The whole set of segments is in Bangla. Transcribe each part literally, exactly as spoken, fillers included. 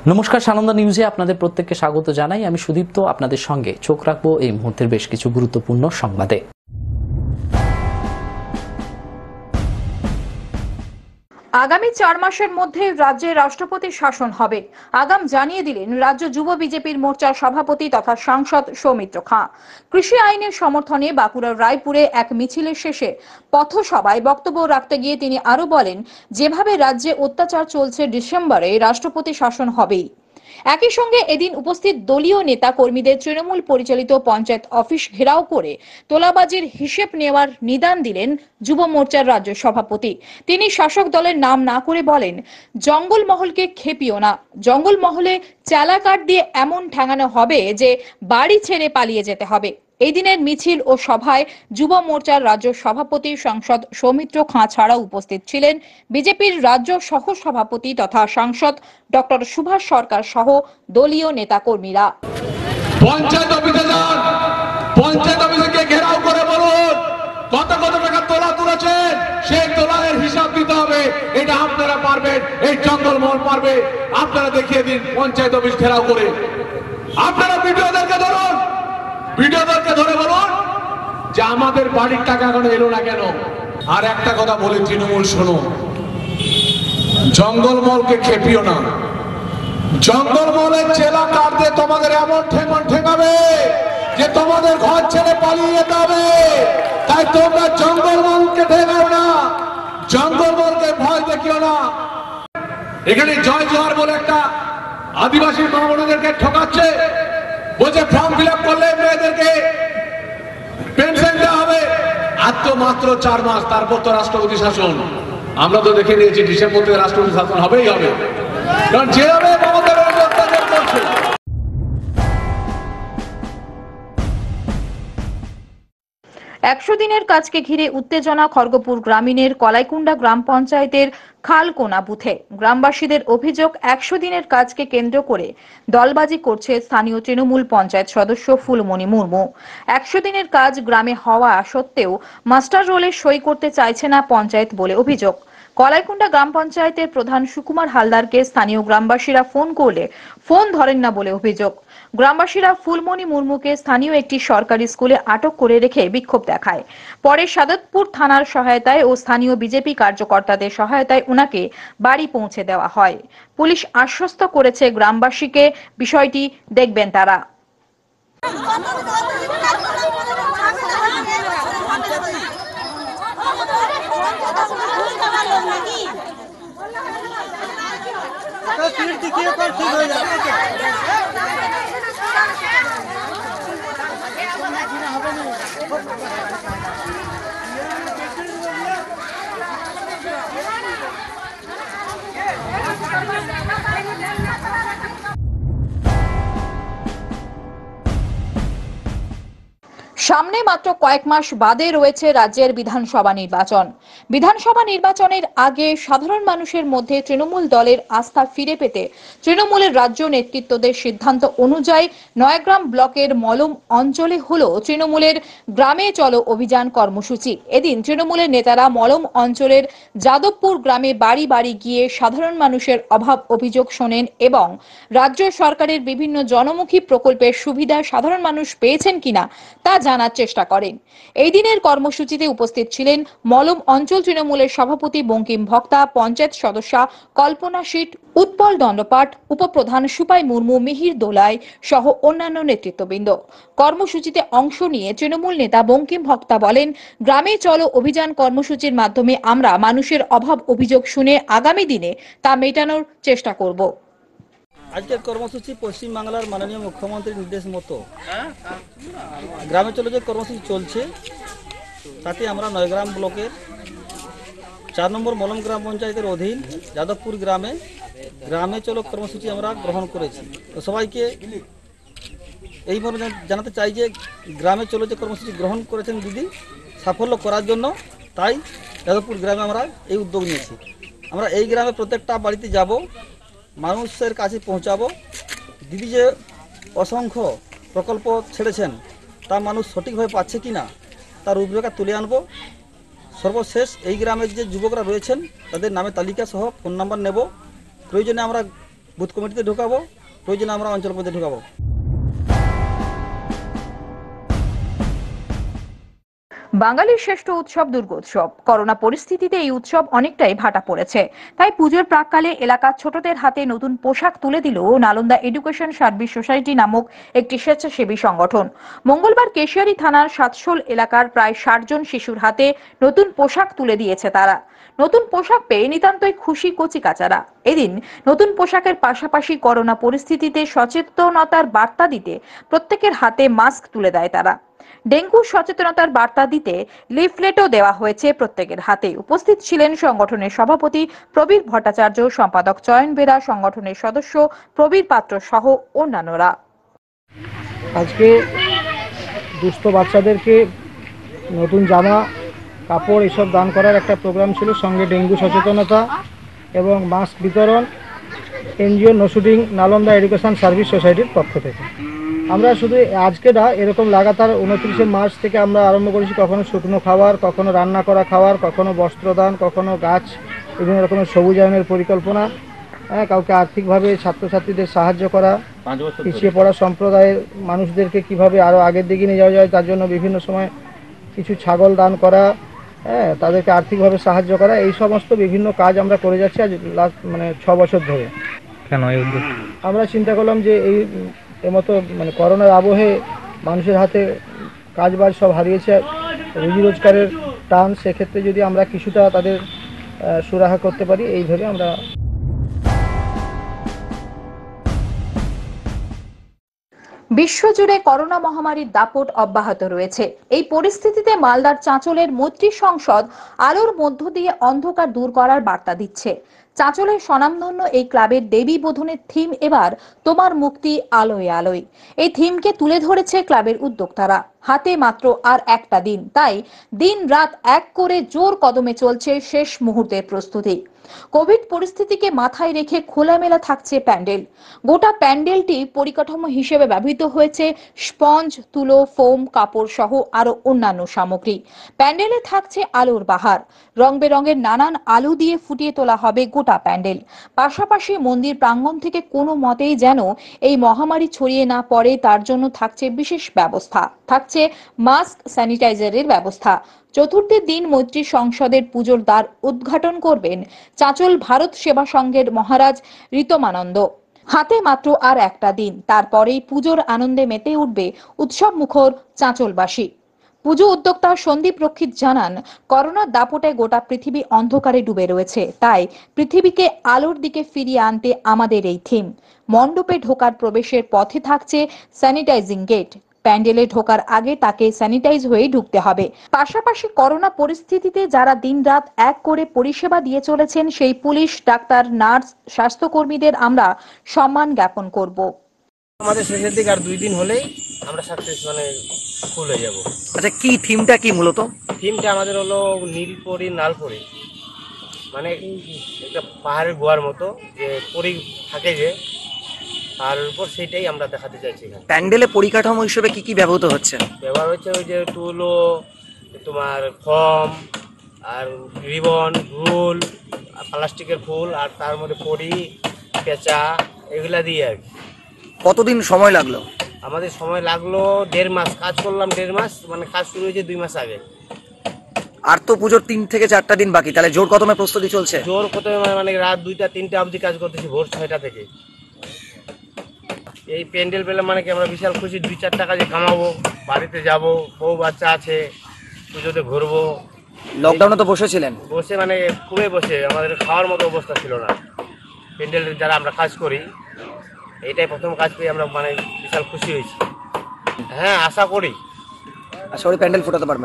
নমস্কার, সানন্দা নিউজে আপনাদের প্রত্যেককে স্বাগত জানাই। আমি সুদীপ্ত আপনাদের সঙ্গে চোখ রাখবো এই মুহূর্তের বেশ কিছু গুরুত্বপূর্ণ সংবাদে। আগামী চার মাসের মধ্যে রাজ্যে রাষ্ট্রপতি শাসন হবে, আগাম জানিয়ে দিলেন রাজ্য যুব বিজেপির মোর্চার সভাপতি তথা সাংসদ সৌমিত্র খাঁ। কৃষি আইনের সমর্থনে বাঁকুড়ার রায়পুরে এক মিছিলের শেষে পথসভায় বক্তব্য রাখতে গিয়ে তিনি আরো বলেন, যেভাবে রাজ্যে অত্যাচার চলছে, ডিসেম্বরে রাষ্ট্রপতি শাসন হবেই। একই সঙ্গে এদিন উপস্থিত দলীয় নেতা কর্মীদের তৃণমূল পরিচালিত পঞ্চায়েত অফিস ঘেরাও করে তোলাবাজির হিসেব নেওয়ার নিদান দিলেন যুব মোর্চার রাজ্য সভাপতি। তিনি শাসক দলের নাম না করে বলেন, জঙ্গলমহলকে খেপিও না, জঙ্গলমহলে চালাকাঠ দিয়ে এমন ঠ্যাঙানো হবে যে বাড়ি ছেড়ে পালিয়ে যেতে হবে। এই দিনের মিছিল ও সভায় যুব মোর্চার রাজ্য সভাপতি সাংসদ সৌমিত্র খাঁ ছাড়াও উপস্থিত ছিলেন বিজেপির রাজ্য সহ সভাপতি তথা সাংসদ ডক্টর সুভাষ সরকার সহ দলীয় নেতাকর্মীরা। পঞ্চায়েত অফিসে যান, পঞ্চায়েত অফিসকে ঘেরাও করে বলুন কত কত টাকা তোলা তুলেছেন, সেই তোলার হিসাব দিতে হবে। এটা আপনারা পারবেন, এই জঙ্গলমহল পারবে। আপনারা দেখিয়ে দিন পঞ্চায়েত অফিস ঘেরাও করে। আপনারা ভিডিওদেরকে ধরুন, ভিডিওদেরকে ধরে বলুন যে আমাদের বাড়ির টাকা এখন এলো না কেন। আর একটা কথা বলি, তৃণমূল শোনো, জঙ্গলমহলকে খেপিও না। জঙ্গলমহলের জেলা কাটতে তোমাদের এমন ঠেঙন ঠেঙাবে যে তোমাদের ঘর ছেড়ে পালিয়ে যেতে হবে। তাই তোমরা জঙ্গলমহলকে ঠেঙাও না, জঙ্গলমহলকে ভয় দেখিও না। এখানে জয় জোহার বলে একটা আদিবাসী মা বোনদেরকে ঠকাচ্ছে, বলছে ফর্ম ফিল আপ করলে মেয়েদেরকে পেনশন দেওয়া হবে। আর তো মাত্র চার মাস, তারপর তো রাষ্ট্রপতি শাসন। আমরা তো দেখে নিয়েছি ডিসেম্বর থেকে রাষ্ট্রপতি শাসন হবেই হবে, কারণ যেভাবে মমতা অত্যাচার করছে। একশো দিনের কাজকে ঘিরে উত্তেজনা খড়গপুর গ্রামীণের কলাইকুণ্ডা গ্রাম পঞ্চায়েতের খালকোনা বুথে। গ্রামবাসীদের অভিযোগ, একশো দিনের কাজকে কেন্দ্র করে দলবাজি করছে স্থানীয় তৃণমূল পঞ্চায়েত সদস্য ফুলমণি মুর্মু। একশো দিনের কাজ গ্রামে হওয়া সত্ত্বেও মাস্টার রোলে সই করতে চাইছে না পঞ্চায়েত বলে অভিযোগ। কলাইকুণ্ডা গ্রাম পঞ্চায়েতের প্রধান সুকুমার হালদারকে স্থানীয় গ্রামবাসীরা ফোন করলে ফোন ধরেন না বলে অভিযোগ। গ্রামবাসীরা ফুলমণি মুর্মুকে স্থানীয় একটি সরকারি স্কুলে আটক করে রেখে বিক্ষোভ দেখায়। পরে সাদতপুর থানার সহায়তায় ও স্থানীয় বিজেপি কার্যকর্তাদের সহায়তায় উনাকে বাড়ি পৌঁছে দেওয়া হয়। পুলিশ আশ্বস্ত করেছে গ্রামবাসীকে বিষয়টি দেখবেন তারা। সামনে মাত্র কয়েক মাস বাদে রয়েছে রাজ্যের বিধানসভা নির্বাচন। বিধানসভা নির্বাচনের আগে সাধারণ মানুষের মধ্যে তৃণমূল দলের আস্থা ফিরে পেতে তৃণমূলের রাজ্য নেতৃত্বদের সিদ্ধান্ত অনুযায়ী নয়াগ্রাম ব্লকের মলম অঞ্চলে হলো তৃণমূলের গ্রামে চলো অভিযান কর্মসূচি। এদিন তৃণমূলের নেতারা মলম অঞ্চলের যাদবপুর গ্রামে বাড়ি বাড়ি গিয়ে সাধারণ মানুষের অভাব অভিযোগ শোনেন এবং রাজ্য সরকারের বিভিন্ন জনমুখী প্রকল্পের সুবিধা সাধারণ মানুষ পেয়েছেন কিনা তা জানার চেষ্টা করেন। এই দিনের কর্মসূচিতে উপস্থিত ছিলেন মলম অঞ্চল তৃণমূলের সভাপতি বঙ্কিম ভক্তা, পঞ্চায়েত সদস্যা কল্পনা শীট, উৎপল দণ্ডপাট, উপপ্রধান সুপাই মুর্মু, মিহির দোলাই সহ অন্যান্য নেতৃত্ববৃন্দ। কর্মসূচিতে অংশ নিয়ে তৃণমূল নেতা বঙ্কিম ভক্তা বলেন, গ্রামে চলো অভিযান কর্মসূচির মাধ্যমে আমরা মানুষের অভাব অভিযোগ শুনে আগামী দিনে তা মেটানোর চেষ্টা করব। আজকের কর্মসূচি পশ্চিমবাংলার মাননীয় মুখ্যমন্ত্রীর নির্দেশ মতো গ্রামে চলো যে কর্মসূচি চলছে, তাতে আমরা নয়গ্রাম ব্লকের চার নম্বর মলম গ্রাম পঞ্চায়েতের অধীন যাদবপুর গ্রামে গ্রামে চলো কর্মসূচি আমরা গ্রহণ করেছি। তো সবাইকে এই মর্মে জানাতে চাই যে গ্রামে চলো যে কর্মসূচি গ্রহণ করেছেন দিদি, সাফল্য করার জন্য তাই যাদবপুর গ্রামে আমরা এই উদ্যোগ নিয়েছি। আমরা এই গ্রামে প্রত্যেকটা বাড়িতে যাব, মানুষের কাছে পৌঁছাবো। দিদি যে অসংখ্য প্রকল্প ছেড়েছেন তা মানুষ সঠিকভাবে পাচ্ছে কি না তার রূপরেখা তুলে আনবো। সর্বশেষ এই গ্রামের যে যুবকরা রয়েছেন তাদের নামে তালিকা সহ ফোন নাম্বার নেব। প্রয়োজনে আমরা বুথ কমিটিতে ঢুকাবো, প্রয়োজনে আমরা অঞ্চল পর্যায়ে ঢুকাবো। বাঙালির শ্রেষ্ঠ উৎসব দুর্গোৎসব। করোনা পরিস্থিতিতে এই উৎসব অনেকটাই ভাটা পড়েছে। তাই পুজোর প্রাককালে এলাকার ছোটদের হাতে নতুন পোশাক তুলে দিল নালন্দা এডুকেশন সার্ভিস সোসাইটি নামক একটি স্বেচ্ছাসেবী সংগঠন। মঙ্গলবার কেশিয়ারি থানার সাতশোল এলাকার প্রায় ষাট জন শিশুর হাতে নতুন পোশাক তুলে দিয়েছে তারা। নতুন পোশাক পেয়ে নিতান্তই খুশি কচিকাচারা। এদিন নতুন পোশাকের পাশাপাশি করোনা পরিস্থিতিতে সচেতনতার বার্তা দিতে প্রত্যেকের হাতে মাস্ক তুলে দেয় তারা। ডেঙ্গু সচেতনতার বার্তা দিতে লিফলেটও দেওয়া হয়েছে প্রত্যেকের হাতে। উপস্থিত ছিলেন সংগঠনের সভাপতি প্রবীর ভট্টাচার্য, সম্পাদক চয়ন বেরা, সংগঠনের সদস্য প্রবীর পাত্র সহ অন্যান্যরা। আজকে দুস্থ বাচ্চাদেরকে নতুন জামা কাপড় এসব দান করার একটা প্রোগ্রাম ছিল, সঙ্গে ডেঙ্গু সচেতনতা এবং মাস্ক বিতরণ এনজিও নসুডিং নালন্দা এডুকেশন সার্ভিস সোসাইটির পক্ষ থেকে। আমরা শুধু আজকে না, এরকম লাগাতার উনত্রিশে মার্চ থেকে আমরা আরম্ভ করেছি। কখনো শুকনো খাবার, কখনো রান্না করা খাবার, কখনো বস্ত্রদান, কখনো গাছ, বিভিন্ন রকমের সবুজায়নের পরিকল্পনা, হ্যাঁ, কাউকে আর্থিকভাবে ছাত্রছাত্রীদের সাহায্য করা, পিছিয়ে পড়া সম্প্রদায়ের মানুষদেরকে কিভাবে আরও আগের দিকে নিয়ে যাওয়া যায় তার জন্য বিভিন্ন সময় কিছু ছাগল দান করা, হ্যাঁ, তাদেরকে আর্থিকভাবে সাহায্য করা, এই সমস্ত বিভিন্ন কাজ আমরা করে যাচ্ছি আজ লাস্ট মানে ছ বছর ধরে। কেন এই উদ্যোগ? আমরা চিন্তা করলাম যে এই এমতো মানে করোনার আবহে মানুষের হাতে কাজবাজ সব হারিয়েছে, রুজি রোজগারের টান, সেক্ষেত্রে যদি আমরা কিছুটা তাদের সুরাহা করতে পারি এই ভেবে আমরা। বিশ্বজুড়ে করোনা মহামারীর দাপট অব্যাহত রয়েছে। এই পরিস্থিতিতে মালদার চাঁচলের মৈত্রী সংসদ আলোর মধ্য দিয়ে অন্ধকার দূর করার বার্তা দিচ্ছে। চাঁচলের স্বনামধন্য এই ক্লাবের দেবী বোধনের থিম এবার তোমার মুক্তি আলোয় আলোয়। এই থিমকে তুলে ধরেছে ক্লাবের উদ্যোক্তারা। হাতে মাত্র আর একটা দিন, তাই দিন রাত এক করে জোর কদমে চলছে শেষ মুহূর্তের প্রস্তুতি। কোভিড পরিস্থিতিকে মাথায় রেখে খোলামেলা থাকছে প্যান্ডেল। গোটা প্যান্ডেলটি পরিকাঠামো হিসেবে ব্যবহৃত হয়েছে স্পঞ্জ, তুলো, ফোম, কাপড় সহ আরো অন্যান্য সামগ্রী। প্যান্ডেলে থাকছে আলোর বাহার। রং বেরঙের নানান আলো দিয়ে ফুটিয়ে তোলা হবে গোটা প্যান্ডেল। পাশাপাশি মন্দির প্রাঙ্গণ থেকে কোনো মতেই যেন এই মহামারী ছড়িয়ে না পড়ে তার জন্য থাকছে বিশেষ ব্যবস্থা। থাকছে মাস্ক, স্যানিটাইজারের ব্যবস্থা। চতুর্থের দিন মৈত্রী সংসদের পুজোর দ্বার উদ্ঘাটন করবেন চাঁচল ভারত সেবা সংঘের মহারাজ ঋতমানন্দ। হাতে মাত্র আর একটা দিন, তারপরেই পুজোর আনন্দে মেতে উঠবে উৎসব মুখর চাঁচলবাসী। পুজো উদ্যোক্তা সন্দীপ রক্ষিত জানান, করোনার দাপটে গোটা পৃথিবী অন্ধকারে ডুবে রয়েছে, তাই পৃথিবীকে আলোর দিকে ফিরিয়ে আনতে আমাদের এই থিম। মণ্ডপে ঢোকার প্রবেশের পথে থাকছে স্যানিটাইজিং গেট। প্যান্ডেলে ঢোকার আগে তাকে স্যানিটাইজ হয়ে ঢুকতে হবে। পাশাপাশি করোনা পরিস্থিতিতে যারা দিনরাত এক করে পরিষেবা দিয়ে চলেছেন সেই পুলিশ, ডাক্তার, নার্স, স্বাস্থ্যকর্মীদের আমরা সম্মান জ্ঞাপন করব। আমাদের শেষের দিকে আর দুই দিন হলেই আমরা সাকসেস মানে ফুল হয়ে যাব। আচ্ছা, কি থিমটা কি মূলত? থিমটা আমাদের হলো নীলপরি নালপরি, মানে একটা পাহাড়ের গুহার মতো যে পরি থাকে যে পাহাড়ের উপর, সেটাই আমরা দেখাতে চাইছি। প্যান্ডেলে পরিকাঠামো হিসেবে কি কি ব্যবহৃত হচ্ছে? ব্যবহার হচ্ছে ওই যে তুলো, তোমার ফর্ম, আর রিবন, রুল, প্লাস্টিকের ফুল, আর তার মধ্যে পরি, পেঁচা, এগুলা দিয়ে আর কি। কতদিন সময় লাগলো? আমাদের সময় লাগলো দেড় মাস। কাজ করলাম দেড় মাস, মানে কাজ শুরু হয়েছে দুই মাস আগে। আর তো পুজোর তিন থেকে চারটা দিন বাকি, তাহলে জোর কদমে প্রস্তুতি চলছে? জোর কদমে মানে রাত দুইটা তিনটা অবধি কাজ করতেছি, ভোর ছয়টা থেকে। এই প্যান্ডেল পেলে মানে কি আমরা বিশাল খুশি। দুই চারটা কাজে কামাবো, বাড়িতে যাব, বউ বাচ্চা আছে, পুজোতে ঘুরবো। লকডাউনে তো বসেছিলেন? বসে মানে খুবই বসে, আমাদের খাওয়ার মতো অবস্থা ছিল না। প্যান্ডেল যারা আমরা কাজ করি, এইটাই প্রথম কাজ পেয়ে আমরা মানে বিশাল খুশি হয়েছি। হ্যাঁ, আশা করি আশা করি প্যান্ডেল ফোটাতে পারবেন।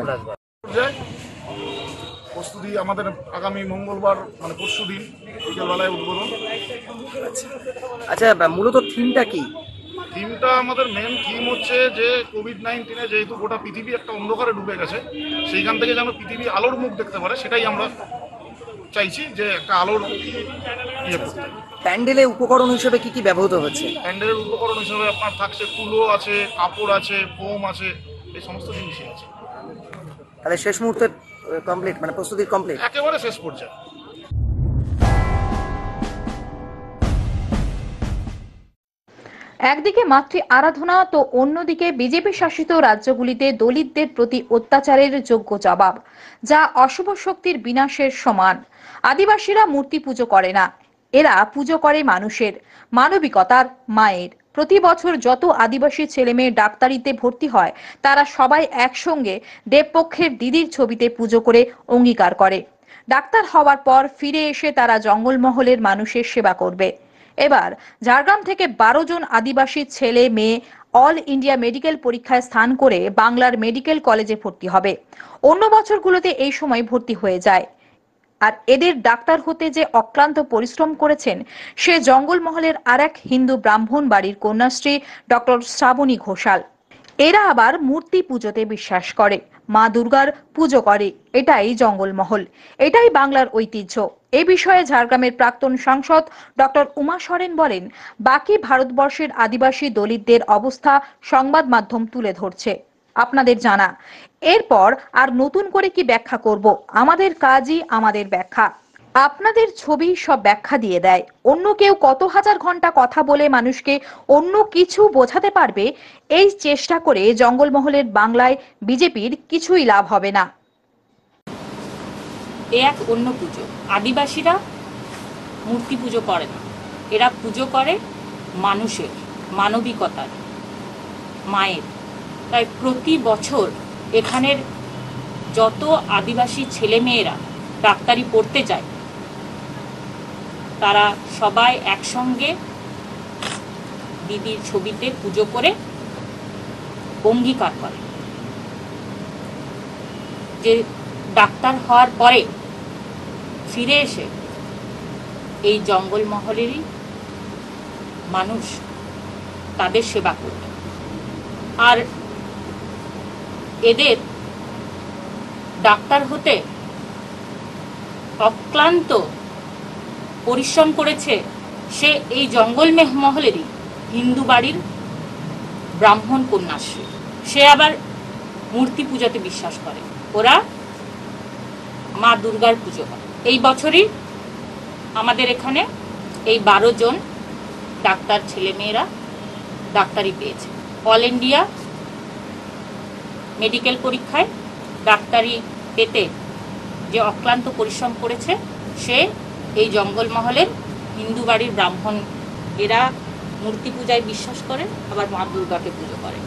প্রস্তুতি আমাদের আগামী মঙ্গলবার মানে পরশু দিন বিকেলবেলায় উদ্বোধন। আচ্ছা, মূলত থিমটা কি? থিমটা আমাদের মেন থিম হচ্ছে যে কোভিড নাইন্টিনে যেহেতু গোটা পৃথিবী একটা অন্ধকারে ডুবে গেছে, সেইখান থেকে যেন পৃথিবী আলোর মুখ দেখতে পারে, সেটাই আমরা চাইছি যে একটা আলোর ইয়ে করতে। প্যান্ডেলে উপকরণ হিসেবে কি কি ব্যবহৃত হচ্ছে? প্যান্ডেলের উপকরণ হিসেবে আপনার থাকছে তুলো আছে, কাপড় আছে, ফোম আছে, এই সমস্ত জিনিসই আছে। তাহলে শেষ মুহূর্তে কমপ্লিট, মানে প্রস্তুতি কমপ্লিট, একেবারে শেষ পর্যায়ে। একদিকে মাতৃ আরাধনা তো অন্যদিকে বিজেপি শাসিত রাজ্যগুলিতে দলিতদের প্রতি অত্যাচারের যোগ্য জবাব, যা অশুভ শক্তির বিনাশের সমান। আদিবাসীরা মূর্তি পুজো করে না, এরা পুজো করে মানুষের, মানবিকতার, মায়ের। প্রতি বছর যত আদিবাসী ছেলে মেয়ে ডাক্তারিতে ভর্তি হয় তারা সবাই একসঙ্গে দেবপক্ষের দিদির ছবিতে পুজো করে অঙ্গীকার করে ডাক্তার হওয়ার পর ফিরে এসে তারা জঙ্গলমহলের মানুষের সেবা করবে। এবার ঝাড়গ্রাম থেকে বারো জন আদিবাসী ছেলে মেয়ে অল ইন্ডিয়া মেডিকেল পরীক্ষায় স্থান করে বাংলার মেডিকেল কলেজে ভর্তি হবে। অন্য বছরগুলোতে এই সময় ভর্তি হয়ে যায়। আর এদের ডাক্তার হতে যে অক্লান্ত পরিশ্রম করেছেন সে জঙ্গলমহলের আর এক হিন্দু ব্রাহ্মণ বাড়ির কন্যাশ্রী ডক্টর শ্রাবণী ঘোষাল। এরা আবার মূর্তি পুজোতে বিশ্বাস করে, মা দুর্গার পুজো করে। এটাই জঙ্গলমহল, এটাই বাংলার ঐতিহ্য। এ বিষয়ে ঝাড়গ্রামের প্রাক্তন সাংসদ ডক্টর উমা সরেন বলেন, বাকি ভারতবর্ষের আদিবাসী দলিতদের অবস্থা সংবাদ মাধ্যম তুলে ধরছে, আপনাদের জানা। এরপর আর নতুন করে কি ব্যাখ্যা করব? আমাদের কাজই আমাদের ব্যাখ্যা। আপনাদের ছবি সব ব্যাখ্যা দিয়ে দেয়। অন্য কেউ কত হাজার ঘন্টা কথা বলে মানুষকে অন্য কিছু বোঝাতে পারবে, এই চেষ্টা করে জঙ্গলমহলের বাংলায় বিজেপির কিছুই লাভ হবে না। এ এক অন্য পুজো। আদিবাসীরা মূর্তি পুজো করে না, এরা পুজো করে মানুষের, মানবিকতার, মায়ের। তাই প্রতি বছর এখানের যত আদিবাসী ছেলেমেয়েরা ডাক্তারি পড়তে যায় তারা সবাই একসঙ্গে দিদির ছবিতে পুজো করে অঙ্গীকার করে যে ডাক্তার হওয়ার পরে ফিরে এসে এই জঙ্গলমহলেরই মানুষ তাদের সেবা করবে। আর এদের ডাক্তার হতে অক্লান্ত পরিশ্রম করেছে সে এই জঙ্গল মহলেরই হিন্দু বাড়ির ব্রাহ্মণ কন্যাশ্রী। সে আবার মূর্তি পূজাতে বিশ্বাস করে, ওরা মা দুর্গার পুজো করে। এই বছরই আমাদের এখানে এই বারো জন ডাক্তার ছেলেমেয়েরা ডাক্তারি পেয়েছে। অল ইন্ডিয়া মেডিকেল পরীক্ষায় ডাক্তারি পেতে যে অক্লান্ত পরিশ্রম করেছে সে এই জঙ্গলমহলের হিন্দু বাড়ির ব্রাহ্মণ। এরা মূর্তি পূজায় বিশ্বাস করে, আবার মা দুর্গাকে পুজো করে।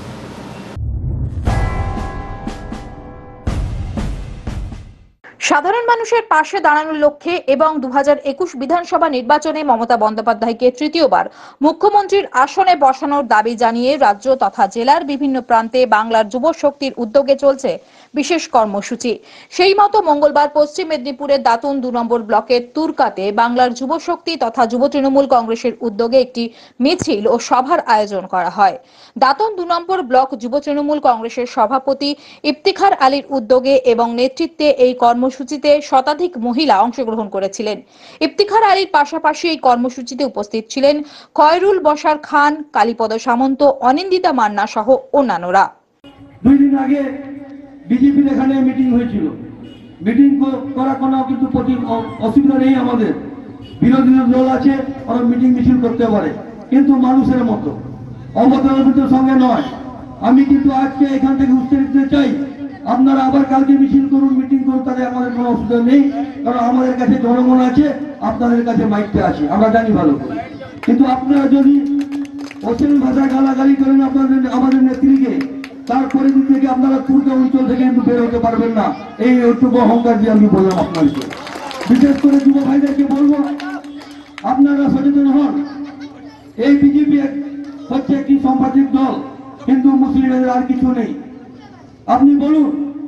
সাধারণ মানুষের পাশে দাঁড়ানোর লক্ষ্যে এবং দু হাজার একুশ বিধানসভা নির্বাচনে মমতা বন্দ্যোপাধ্যায়কে তৃতীয়বার মুখ্যমন্ত্রীর আসনে বসানোর দাবি জানিয়ে রাজ্য তথা জেলার বিভিন্ন প্রান্তে বাংলার যুব শক্তির উদ্যোগে চলছে বিশেষ কর্মসূচি। সেই মতো মঙ্গলবার পশ্চিম মেদিনীপুরের দাতুন দু নম্বর ব্লকের তুরকাতে বাংলার যুব শক্তি তথা যুব তৃণমূল কংগ্রেসের উদ্যোগে একটি মিছিল ও সভার আয়োজন করা হয়। দাতুন দু নম্বর ব্লক যুব তৃণমূল কংগ্রেসের সভাপতি ইফতিখার আলীর উদ্যোগে এবং নেতৃত্বে এই কর্মসূচিতে শতাধিক মহিলা অংশগ্রহণ করেছিলেন। ইফতিখার আলীর পাশাপাশি এই কর্মসূচিতে উপস্থিত ছিলেন খয়রুল বশার খান, কালীপদ সামন্ত, অনিন্দিতা মান্না সহ অন্যান্যরা। দুই দিন আগে বিজেপির এখানে মিটিং হয়েছিল। মিটিং করা কোনো কিন্তু অসুবিধা নেই, আমাদের বিরোধী দল আছে, ওরা মিটিং মিছিল করতে পারে, কিন্তু মানুষের মতো অবতরণের সঙ্গে নয়। আমি কিন্তু আজকে এখান থেকে উত্তর দিতে চাই, আপনারা আবার কালকে মিছিল করুন, মিটিং করুন, তাদের আমাদের কোনো অসুবিধা নেই, কারণ আমাদের কাছে জনগণ আছে, আপনাদের কাছে মাইকটা আছে, আমরা জানি ভালো। কিন্তু আপনারা যদি অশ্লীল ভাষা গালাগালি করেন আপনাদের আমাদের নেত্রীকে, তার পরিধি থেকে আপনারা তুর্কা অঞ্চল থেকে কিন্তু বের হতে পারবেন না। এই ওইটুকু অহংকার দিয়ে আমি বললাম আপনাদেরকে। বিশেষ করে যুব ভাইদেরকে বলবো, আপনারা সচেতন হন। এই বিজেপি হচ্ছে একটি সাম্প্রদায়িক দল, হিন্দু মুসলিমের আর কিছু নেই। আপনি বলুন,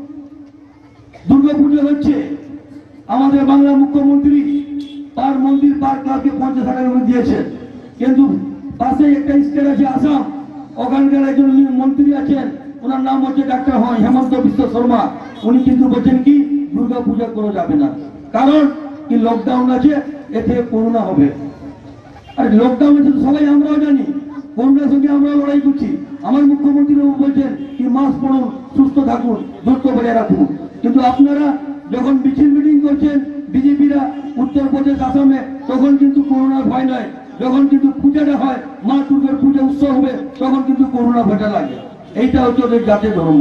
দুর্গা পুজো হচ্ছে, আমাদের বাংলার মুখ্যমন্ত্রী তার মন্দির পার ক্লাবকে পঞ্চাশ হাজার টাকা দিয়েছেন, কিন্তু পাশে একটা স্টেট আছে আসাম, ওখানকার একজন মন্ত্রী আছেন, ওনার নাম হচ্ছে ডাক্তার হেমন্ত বিশ্ব শর্মা, উনি কিন্তু বলছেন কি দুর্গা পূজা করা যাবে না, কারণ কি লকডাউন আছে, এতে করোনা হবে। আর লকডাউন আছে সবাই আমরাও জানি, করোনার সঙ্গে আমরা লড়াই করছি। আমার মুখ্যমন্ত্রী বলছেন কি মাস্ক পরুন, সুস্থ থাকুন, দূরত্ব বজায় রাখুন, কিন্তু আপনারা যখন মিছিল মিটিং করছেন বিজেপিরা উত্তরপ্রদেশ আসামে, তখন কিন্তু করোনার ভয় নয়, যখন কিন্তু পূজাটা হয়, মা দুর্গার পূজা উৎসব হবে, তখন কিন্তু করোনা ভেটা লাগে। এইটা হচ্ছে ওদের জাতের ধর্ম।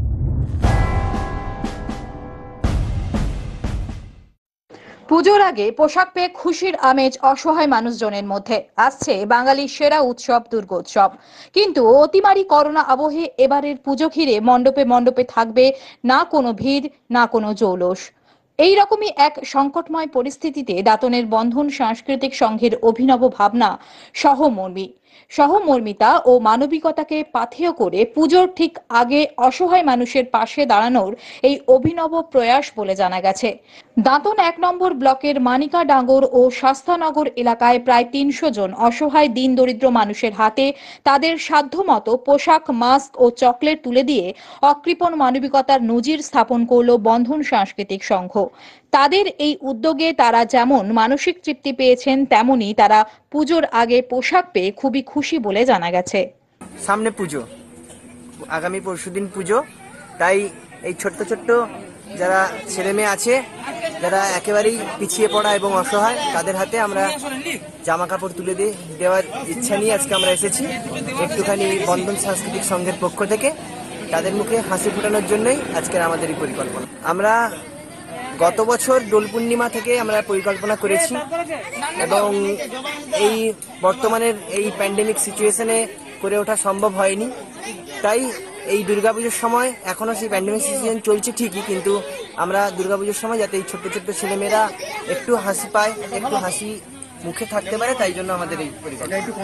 পুজোর আগে পোশাক পেয়ে খুশির আমেজ অসহায় মানুষজনের মধ্যে। আসছে বাঙালির সেরা উৎসব দুর্গোৎসব, কিন্তু অতিমারি করোনা আবহে এবারের পুজো ঘিরে মণ্ডপে মণ্ডপে থাকবে না কোনো ভিড়, না কোনো জৌলুস। এই রকমই এক সংকটময় পরিস্থিতিতে দাঁতনের বন্ধন সাংস্কৃতিক সংঘের অভিনব ভাবনা সহমর্মী সহমর্মিতা ও মানবিকতাকে পাথেয় করে পুজোর ঠিক আগে অসহায় মানুষের পাশে দাঁড়ানোর এই অভিনব প্রয়াস বলে জানা গেছে। দাঁতন এক নম্বর ব্লকের মানিকা ডাঙ্গর ও শাস্তানগর এলাকায় প্রায় তিনশো জন অসহায় দিন দরিদ্র মানুষের হাতে তাদের সাধ্যমতো পোশাক, মাস্ক ও চকলেট তুলে দিয়ে অকৃপণ মানবিকতার নজির স্থাপন করল বন্ধন সাংস্কৃতিক সংঘ। তাদের এই উদ্যোগে তারা যেমন মানসিক তৃপ্তি পেয়েছেন, তেমনি তারা পুজোর আগে পোশাক পেয়ে খুবই খুশি বলে জানা গেছে। সামনে পুজো, আগামী পরশুদিন পুজো, তাই এই ছোট্ট ছোট্ট যারা ছেলে মেয়ে আছে, যারা একেবারেই পিছিয়ে পড়া এবং অসহায়, তাদের হাতে আমরা জামা কাপড় তুলে দিয়ে দেওয়ার ইচ্ছা নিয়ে আজকে আমরা এসেছি একটুখানি বন্ধন সাংস্কৃতিক সংঘের পক্ষ থেকে। তাদের মুখে হাসি ফোটানোর জন্যই আজকের আমাদের এই পরিকল্পনা। আমরা গত বছর দোল পূর্ণিমা থেকে আমরা পরিকল্পনা করেছি এবং এই বর্তমানের এই প্যান্ডেমিক সিচুয়েশনে করে ওঠা সম্ভব হয়নি। তাই এই দুর্গাপুজোর সময় এখনো সেই প্যান্ডেমিক সিচুয়েশন চলছে ঠিকই, কিন্তু আমরা দুর্গাপুজোর সময় যাতে এই ছোট্ট ছোট্ট ছেলেমেয়েরা একটু হাসি পায়, একটু হাসি মুখে থাকতে পারে, তাই জন্য আমাদের এই পরিকল্পনা।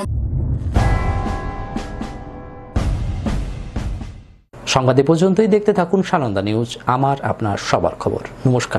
সংবাদ এ পর্যন্তই। দেখতে থাকুন সানন্দা নিউজ, আমার আপনার সবার খবর। নমস্কার।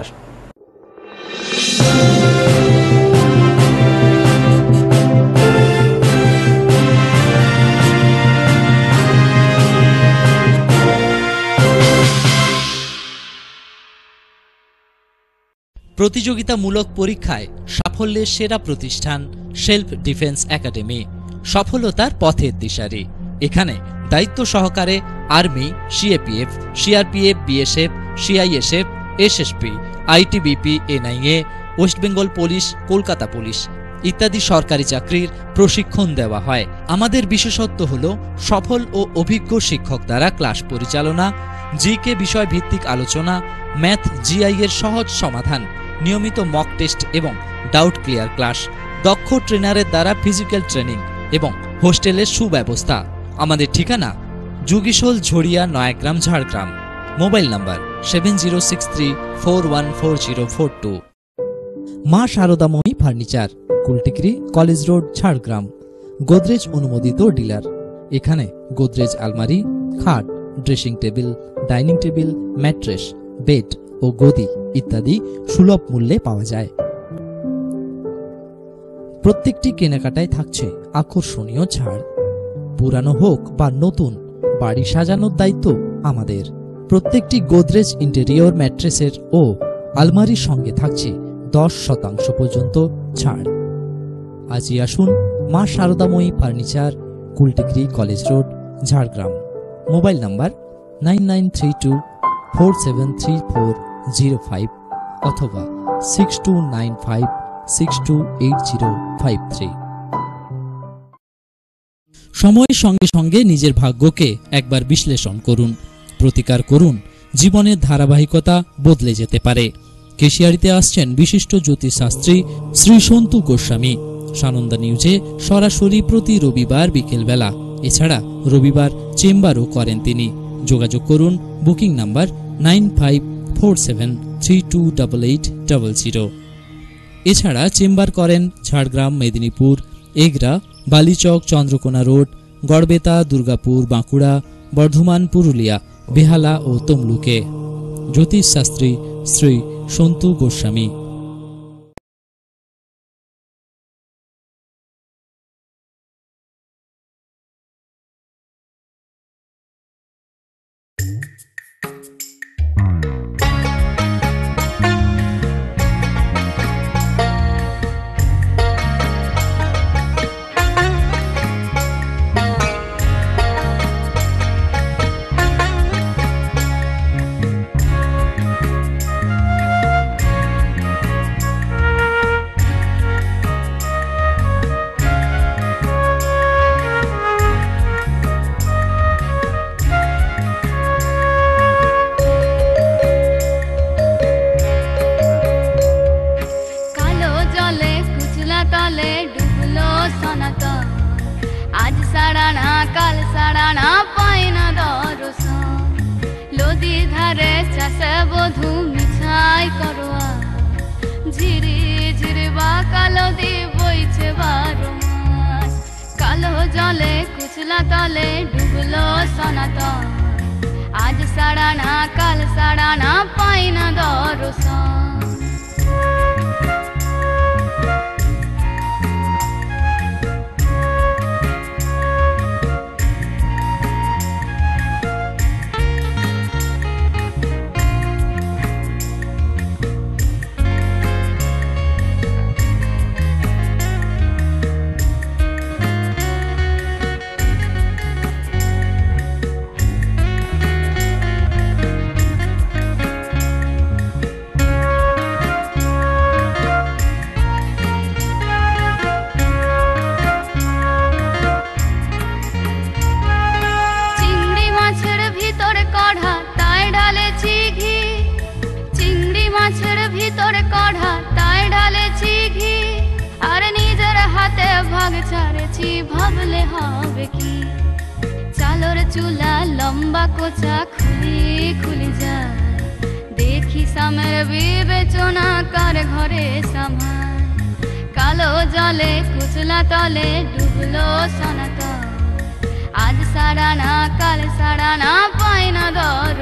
প্রতিযোগিতামূলক পরীক্ষায় সাফল্যের সেরা প্রতিষ্ঠান সেলফ ডিফেন্স একাডেমি, সফলতার পথের দিশারি। এখানে দায়িত্ব সহকারে army, CAPF, CRPF, BSF, CISF, SSP, ITBP, NIA, West Bengal police, Kolkata police ইত্যাদি সরকারি চাকরির প্রশিক্ষণ দেওয়া হয়। আমাদের বিশেষত্ব হল সফল ও অভিজ্ঞ শিক্ষক দ্বারা ক্লাস পরিচালনা, জিকে বিষয় ভিত্তিক আলোচনা, ম্যাথ, জিআই এর সহজ সমাধান, নিয়মিত মক টেস্ট এবং ডাউট ক্লিয়ার ক্লাস, দক্ষ ট্রেনারের দ্বারা ফিজিক্যাল ট্রেনিং এবং হোস্টেলের সুব্যবস্থা। আমাদের ঠিকানা Jugishol, Jharia, Nayagram, Jhargram. Mobile number seven zero six three four one four zero four two. Maa শারদাময়ী furniture, Kultikari, college road, Jhargram. Godrej অনুমোদিত ডিলার। এখানে গোদরেজ আলমারি, খাট, dressing table, dining table, mattress, bed ও গদি ইত্যাদি সুলভ মূল্যে পাওয়া যায়। প্রত্যেকটি কেনাকাটায় থাকছে আকর্ষণীয় ছাড়। পুরানো হোক বা নতুন, বাড়ি সাজানোর দায়িত্ব আমাদের। প্রত্যেকটি গোদরেজ ইন্টেরিয়র ম্যাট্রেসের ও আলমারির সঙ্গে থাকছে দশ শতাংশ পর্যন্ত ছাড়। আজই আসুন Maa শারদাময়ী furniture, Kultikari, college road, Jhargram. Mobile number nine nine three two four seven three four zero five অথবা six two nine five six two eight zero five three. সময়ের সঙ্গে সঙ্গে নিজের ভাগ্যকে একবার বিশ্লেষণ করুন, প্রতিকার করুন। জীবনের ধারাবাহিকতা বদলে যেতে পারে। কেশিয়ারিতে আসছেন বিশিষ্ট জ্যোতিষশাস্ত্রী শ্রী সন্তু গোস্বামী। সানন্দা নিউজে সরাসরি প্রতি রবিবার বিকেলবেলা, এছাড়া রবিবার চেম্বারও করেন তিনি। যোগাযোগ করুন booking number nine five four seven three two double eight double zero. এছাড়া চেম্বার করেন ঝাড়গ্রাম, মেদিনীপুর, এগরা, বালিচক, চন্দ্রকোনা রোড, গড়বেতা, দুর্গাপুর, বাঁকুড়া, বর্ধমান, পুরুলিয়া, বেহালা ও তমলুকে। জ্যোতিষশাস্ত্রী শ্রী সন্তু গোস্বামী। কাল সারা না পাই না দর্শন নদী ধারে চাষে বধু মিছাই করোয়া ঝিরি ঝিরি বা কালো দি বইছে বারো মাস কালো জলে কুচলা তলে ডুবলো সনাতন আজ সারা না কাল সারা না পাই না দর্শন ভাবলে হবে কি চালর চুলা লম্বা কোচা খুলি খুলি যায় দেখি সামের বিবেচনা কার ঘরে সামাল কালো জলে কুচলা তলে ডুবলো সনাতন আজ সারা না কাল সারা না পাই না দর